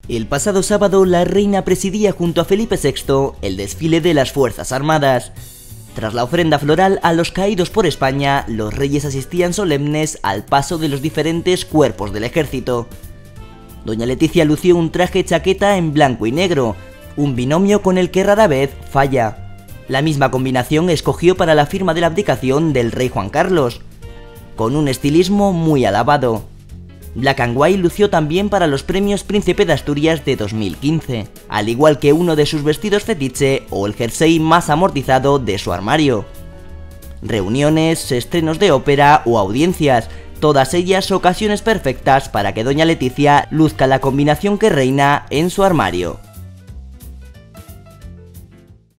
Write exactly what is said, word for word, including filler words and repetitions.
El pasado sábado, la reina presidía junto a Felipe sexto el desfile de las Fuerzas Armadas. Tras la ofrenda floral a los caídos por España, los reyes asistían solemnes al paso de los diferentes cuerpos del ejército. Doña Leticia lució un traje chaqueta en blanco y negro, un binomio con el que rara vez falla. La misma combinación escogió para la firma de la abdicación del rey Juan Carlos, con un estilismo muy alabado. Black and White lució también para los premios Príncipe de Asturias de dos mil quince, al igual que uno de sus vestidos fetiche o el jersey más amortizado de su armario. Reuniones, estrenos de ópera o audiencias, todas ellas ocasiones perfectas para que Doña Leticia luzca la combinación que reina en su armario.